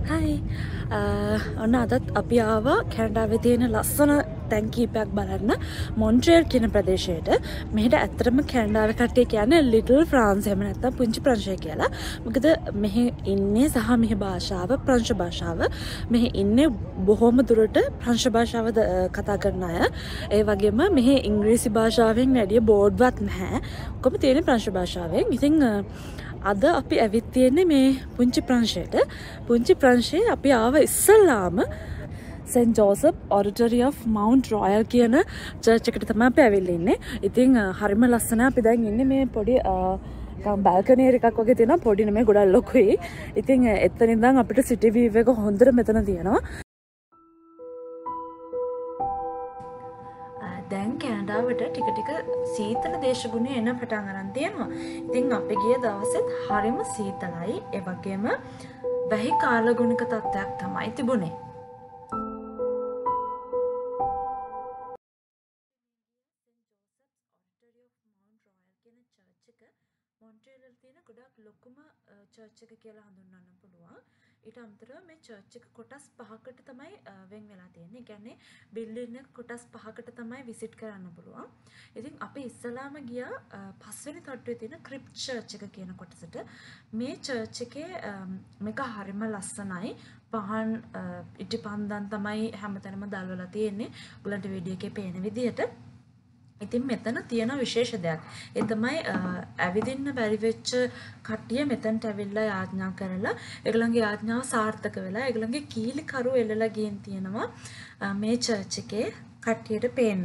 හයි ඔන්න අදත් අපි ආවා කැනඩාවේ තියෙන ලස්සන තැන් කීපයක් බලන්න මොන්ට්‍රියල් කියන ප්‍රදේශයට. මෙහෙට ඇත්තටම කැනඩාවේ කට්ටිය කියන්නේ ලිටල් ෆ්‍රාන්ස් එහෙම නැත්නම් පුංචි ප්‍රංශය කියලා. මොකද මෙහි ඉන්නේ සහ මෙහි භාෂාව ප්‍රංශ භාෂාව. මෙහි ඉන්නේ බොහොම දුරට ප්‍රංශ භාෂාව කතා කරන අය. ඒ වගේම මෙහි ඉංග්‍රීසි භාෂාවෙන් වැඩිය බෝඩ්වත් නැහැ. ඔක්කොම තියෙන්නේ ප්‍රංශ භාෂාවෙන්. ඉතින් අද අපි ඇවිත් තියෙන්නේ මේ පුංචි ප්‍රංශයට. පුංචි ප්‍රංශයේ අපි ආව ඉස්සල්ලාම saint Joseph oratory of Mount Royal කියන චර්ච් එකට තමයි අපි ඇවිල්ලා ඉන්නේ. ඉතින් හරිම ලස්සනයි. අපි දැන් ඉන්නේ මේ පොඩි බල්කනි එකක් වගේ තියෙනවා. පොඩි නෙමෙයි ගොඩක් ලොකුයි. ඉතින් එතන ඉඳන් අපිට සිටි වීව් එක හොඳට මෙතන තියෙනවා. දැන් කැනඩාවට ටික ටික සීතල දේශගුණය එන පටන් ගන්න තියෙනවා. ඉතින් අපි ගිය දවසෙත් හරිම සීතලයි. ඒ වගේම වැහි කාලගුණික තත්ත්වයක් තමයි තිබුණේ. මොන්ට්‍රියල් තියෙන ගොඩක් ලොකුම චර්ච් එක කියලා හඳුන්වන්න පුළුවන්. ඊට අමතරව මේ චර්ච් එක කොටස් 5කට තමයි වෙන් වෙලා තියෙන්නේ. ඒ කියන්නේ බිල්ඩින් එක කොටස් 5කට තමයි විසිට් කරන්න පුළුවන්. ඉතින් අපි ඉස්සලාම ගියා 5 වෙනි තට්ටුවේ තියෙන ක්‍රිප්ට් චර්ච් එක කියන කොටසට. මේ චර්ච් එකේ මේක හරිම ලස්සනයි. පහන් ඉටිපන්දන් තමයි හැමතැනම දැල්වලා තියෙන්නේ. ඔයගලන්ට වීඩියෝ එකේ පේන විදිහට. ඉතින් මෙතන තියෙන විශේෂ දෙයක්. ඒ තමයි ඇවිදින්න බැරි වෙච්ච කට්ටිය මෙතනට ඇවිල්ලා යාඥා කරලා ඒගොල්ලන්ගේ යාඥාව සාර්ථක වෙලා ඒගොල්ලන්ගේ කීලි කරු එල්ලලා ගියන් තියෙනවා මේ චර්ච් එකේ කට්ටියට පේන්න.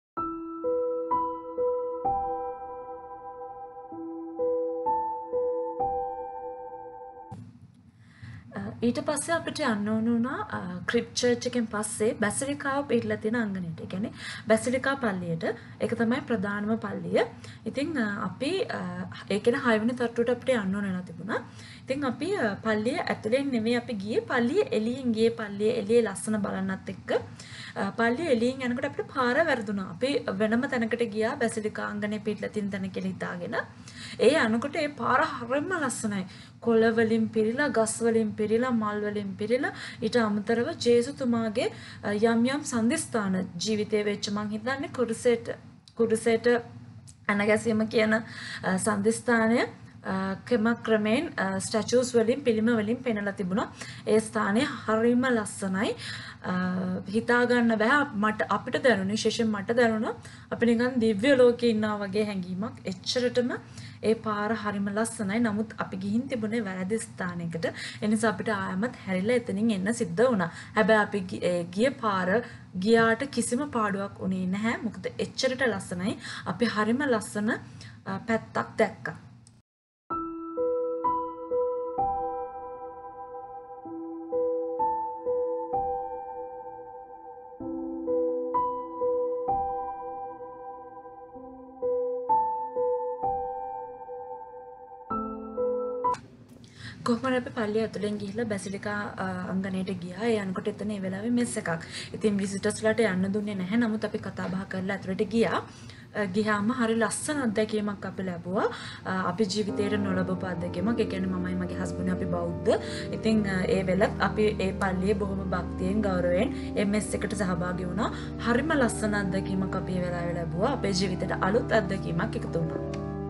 ඊට පස්සේ අපිට යන්න ඕන වුණා ක්‍රිප්ට් චර්ච් එකෙන් පස්සේ බැසිලිකාව පිටලා තියෙන අංගණයට. ඒ කියන්නේ බැසිලිකා පල්ලියට. ඒක තමයි ප්‍රධානම පල්ලිය. ඉතින් අපි ඒ කියන්නේ 6 වෙනි තට්ටුවට අපිට යන්න ඕන වෙලා තිබුණා. ඉතින් අපි පල්ලිය ඇතුලෙන් නෙමෙයි අපි ගියේ. පල්ලිය එළියෙන් ගියේ. පල්ලිය එළියේ ලස්සන බලන්නත් එක්ක. පල්ලිය එළියෙන් යනකොට අපිට පාර වැරදුනා. අපි වෙනම තැනකට ගියා බැසිලිකා අංගණේ පිටලා තියෙන තැන කියලා හිතාගෙන. ඒ යනකොට ඒ පාර හරිම ලස්සනයි. කොළ වලින් පිරීලා, ගස් වලින් පිරීලා, මල් වලින් පිරීලා ඊට අමතරව ජේසුතුමාගේ යම් යම් සම්දිස්ථාන ජීවිතේ වෙච්ච මං හිතන්නේ කුරුසෙට අනගැසීම කියන සම්දිස්ථානය ක්‍රමයෙන් ස්ටැචුස් වලින් පිළිම වලින් පෙනලා තිබුණා. ඒ ස්ථානය හරිම ලස්සනයි. හිතා ගන්න බෑ මට අපිට දැනුනේ විශේෂයෙන් මට දැනුණා අපි නිකන් දිව්‍ය ලෝකේ ඉන්නා වගේ හැඟීමක්. එච්චරටම ඒ පාර හරිම ලස්සනයි. නමුත් අපි ගිහින් තිබුණේ වැරදි ස්ථානයකට. ඒ නිසා අපිට ආයමත් හැරිලා එතනින් එන්න සිද්ධ වුණා. හැබැයි අපි ගිය පාර ගියාට කිසිම පාඩුවක් උනේ නැහැ. මොකද එච්චරට ලස්සනයි. අපි හරිම ලස්සන පැත්තක් දැක්කා. කොහොමද අපි පල්ලිය ඇතුලෙන් ගිහිල්ලා බැසිලිකා අංගණයට ගියා. ඒ යනකොට එතන ඒ වෙලාවේ මෙස් එකක්. ඉතින් විසිටර්ස්ලාට යන්න දුන්නේ නැහැ. නමුත් අපි කතා බහ කරලා ඇතුලට ගියා. ගියාම හරි ලස්සන අත්දැකීමක් අපි ලැබුවා. අපි ජීවිතේට නොලබපු අත්දැකීමක්. ඒ කියන්නේ මමයි මගේ හස්බන්ඩ් අපි බෞද්ධ. ඉතින් ඒ වෙලත් අපි ඒ පල්ලියේ බොහොම භක්තියෙන් ගෞරවයෙන් මේ මෙස් එකට සහභාගී වුණා. හරිම ලස්සන අත්දැකීමක් අපි ඒ වෙලාවේ ලැබුවා. අපේ ජීවිතේට අලුත් අත්දැකීමක් එකතු වුණා.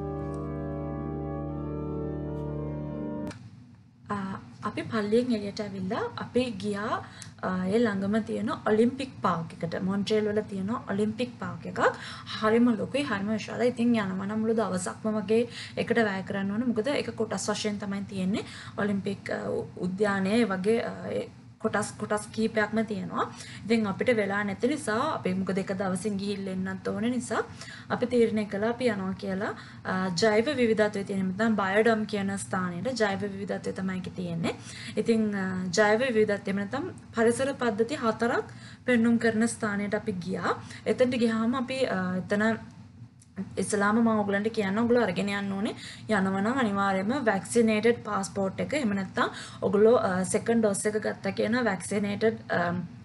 අපි පල්ලියෙන් එළියට ඇවිල්ලා අපි ගියා ඒ ළඟම තියෙන ඔලිම්පික් පාර්ක් එකට. මොන්ට්‍රියල් වල තියෙන ඔලිම්පික් පාර්ක් එකක්. හරිම ලොකුයි, හරිම විශාලයි. ඉතින් යනවා නම් මුළු දවසක්ම වගේ එකට වැය කරන්න ඕන. මොකද ඒක කොටස් වශයෙන් තමයි තියෙන්නේ. ඔලිම්පික් උද්‍යානය වගේ කොටස් කීපයක්ම තියෙනවා. ඉතින් අපිට වෙලා නැති නිසා අපි මොකද එක දවසින් ගිහිල්ලා එන්නත් ඕන නිසා අපි තීරණය කළා අපි යනවා කියලා ජෛව විවිධත්වයේ තියෙන නැත්නම් බයෝඩම් කියන ස්ථානයේ ජෛව විවිධත්වය තමයි ඒකේ තියෙන්නේ. ඉතින් ජෛව විවිධත්වය නැත්නම් පරිසර පද්ධති 4ක් පෙන්눔 කරන ස්ථානයට අපි ගියා. එතනට ගියාම අපි එතන ඉස්ලාම මම ඔයගලන්ට කියන්න ඔයගොල්ලෝ අරගෙන යන්න ඕනේ යනවා නම් අනිවාර්යයෙන්ම වැක්සිනේටඩ් પાස්පෝර්ට් එක එහෙම නැත්නම් ඔයගොල්ලෝ සෙකන්ඩ් ඩෝස් එක ගත්තා කියන වැක්සිනේටඩ්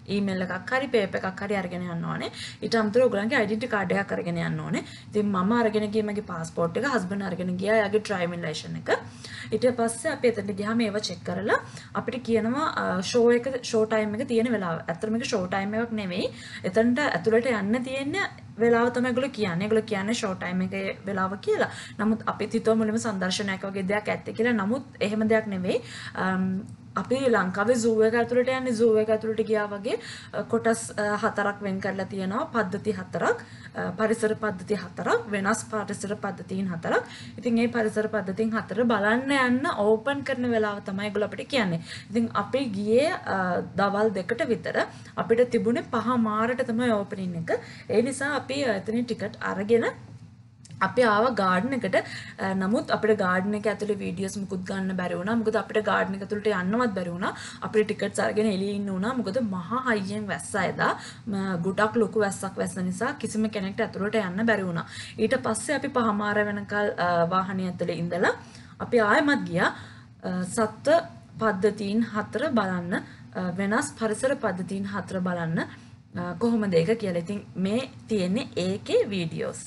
ඊමේල් එකක් හරි පේපර් එකක් හරි අරගෙන යන්න ඕනේ. ඊට අමතරව ඔයගලන්ගේ ඩෙන්ටිටි කාඩ් එකක් අරගෙන යන්න ඕනේ. ඉතින් මම අරගෙන ගියේ මගේ පාස්පෝර්ට් එක, හස්බන්ඩ් අරගෙන ගියා එයාගේ ඩ්‍රයිවිං ලයිසන් එක. ඊට පස්සේ අපි එතනට ගියාම ඒව චෙක් කරලා අපිට කියනවා ෂෝ ටයිම් එක තියෙන වෙලාව. ඇත්තටම මේක ෂෝ ටයිම් එකක් නෙවෙයි. එතනට ඇතුළට යන්න තියෙන වෙලාව තමයි ඒගොල්ලෝ කියන්නේ. ඒගොල්ලෝ කියන්නේ ෂෝ ටයිම් එකේ වෙලාව කියලා. නමුත් අපි හිතුවා මුලින්ම සංදර්ශනයක් වගේ දෙයක් ඇත්තේ කියලා. නමුත් එහෙම දෙයක් නෙවෙයි. අපි ලංකාවේ zoo එක ඇතුළට යන්නේ zoo එක ඇතුළට ගියා වගේ කොටස් හතරක් වෙන් කරලා තියෙනවා පද්ධති හතරක් පරිසර පද්ධති හතරක් වෙනස් පරිසර පද්ධතීන් හතරක්. ඉතින් මේ පරිසර පද්ධතීන් හතර බලන්න යන්න ඕපන් කරන වෙලාව තමයි ඒගොල්ලෝ අපිට කියන්නේ. ඉතින් අපි ගියේ දවල් 2ට විතර අපිට තිබුණේ 5 මාරට තමයි ඕපනින් එක. ඒ නිසා අපි එතනින් ටිකට් අරගෙන අපි ආව ගාඩන් එකට. නමුත් අපිට ගාඩන් එක ඇතුලේ වීඩියෝස් මුකුත් ගන්න බැරි වුණා. මොකද අපිට ගාඩන් එක ඇතුළට යන්නවත් බැරි වුණා. අපිට ටිකට්ස් අරගෙන එළියේ ඉන්න වුණා. මොකද මහා හයියෙන් වැස්සා එදා. ගොඩක් ලොකු වැස්සක් වැස්ස නිසා කිසිම කෙනෙක්ට ඇතුළට යන්න බැරි වුණා. ඊට පස්සේ අපි පහමාර වෙනකල් වාහනේ ඇතුලේ ඉඳලා අපි ආයෙමත් ගියා සත්ත්ව පද්ධතීන් හතර බලන්න, වෙනස් පරිසර පද්ධතීන් හතර බලන්න කොහොමද ඒක කියලා. ඉතින් මේ තියෙන්නේ ඒකේ වීඩියෝස්.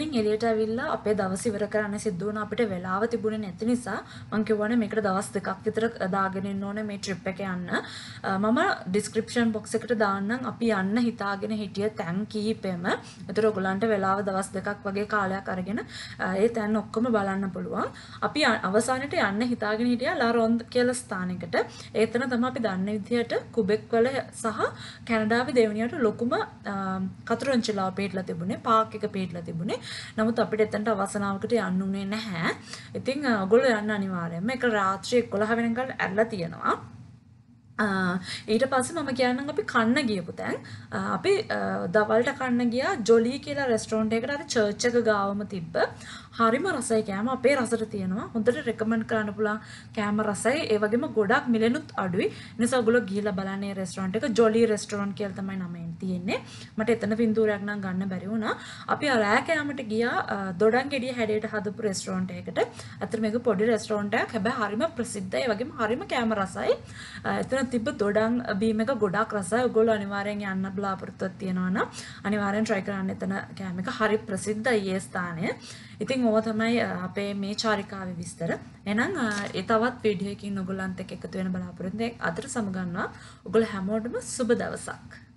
වලින් එළියට ඇවිල්ලා අපේ දවස් ඉවර කරන්න සිද්ධ වුණා. අපිට වෙලාව තිබුණේ නැති නිසා මම කිව්වනේ මේකට දවස් දෙකක් විතර දාගෙන ඉන්න ඕනේ මේ ට්‍රිප් එක යන්න. මම ඩිස්ක්‍රිප්ෂන් බොක්ස් එකට දාන්නම් අපි යන්න හිතාගෙන හිටිය තැන් කිහිපෙම. ඒතර ඔයගලන්ට වෙලාව දවස් දෙකක් වගේ කාලයක් අරගෙන ඒ තැන් ඔක්කොම බලන්න පුළුවන්. අපි අවසානයේ යන්න හිතාගෙන හිටියා ලා රොන්ද් කියලා ස්ථානයකට. ඒතන තමයි අපි දන්න විදිහට කුබෙක් වල සහ කැනඩාවේ දෙවනියට ලොකුම කතරොන්චිලාව පිටලා තිබුණේ, පාක් එක පිටලා තිබුණේ. නමුත් අපිට එතනට අවසනාවකට යන්න උනේ නැහැ. ඉතින් ඔයගොල්ලෝ යන්න අනිවාර්යයෙන්ම. ඒක රාත්‍රී 11 වෙනකල් ඇරලා තියෙනවා. ඊට පස්සේ මම කියන්නම් අපි කන්න ගියපු තැන්. අපි දවල්ට කන්න ගියා ජොලී කියලා රෙස්ටෝරන්ට් එකකට. අර චර්ච් එක ගාවම තිබ්බ. හරිම රසයි කෑම. අපේ රසට තියෙනවා. හොඳට රෙකමන්ඩ් කරන්න පුළුවන් කෑම රසයි. ඒ වගේම ගොඩක් මිලෙනුත් අඩුයි. ඒ නිසා ඔයගොල්ලෝ ගිහිල්ලා බලන්න මේ රෙස්ටෝරන්ට් එක. ජොලී රෙස්ටෝරන්ට් කියලා තමයි නමෙන් තියෙන්නේ. මට එතන පින්තූරයක් නම් ගන්න බැරි වුණා. අපි රෑ කෑමට ගියා දොඩම් ගෙඩිය හැඩයට හදපු රෙස්ටෝරන්ට් එකකට. අතට මේක පොඩි රෙස්ටෝරන්ට් එකක්. හැබැයි හරිම ප්‍රසිද්ධයි. ඒ වගේම හරිම කෑම රසයි. එතන තිබ්බ දොඩම් බීම එක ගොඩක් රසයි. ඔයගොල්ලෝ අනිවාර්යෙන් යන්න බලාපොරොත්තුවක් තියෙනවා නම් අනිවාර්යෙන් try කරන්න. එතන කෑම එක හරි ප්‍රසිද්ධයි ඒ ස්ථානය. ඉතින් ඕවා තමයි අපේ මේ චාරිකාවේ විස්තර. එහෙනම් ඒ තවත් වීඩියෝ එකකින් ඔයගොල්ලන්ත් එක්ක එකතු වෙන බලාපොරොත්තු වෙන අතර සමගන්නවා. ඔයගොල්ලෝ හැමෝටම සුබ දවසක්.